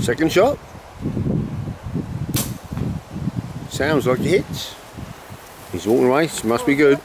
Second shot. Sounds like it hits. He's walking away, must be good.